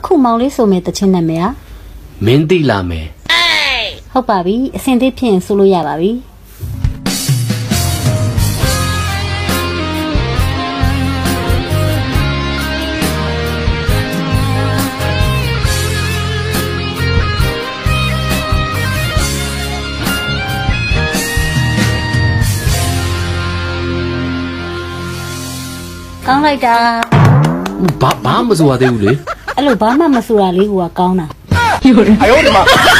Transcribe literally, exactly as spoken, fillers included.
အခုမောင်လေးဆိုမဲ့တချင်းနာမည်อ่ะမင်းသိလာမယ်ဟုတ်ပါပြီအစင်သေးဖြစ်ရင်ဆိုလို့ရပါပြီကောင်းလိုက်တာဘာဘာမစိုးရသေးဘူးလေအဲ့လိုဘာမှမဆိုတာလေးကကောင်းတာ哎呦我的妈！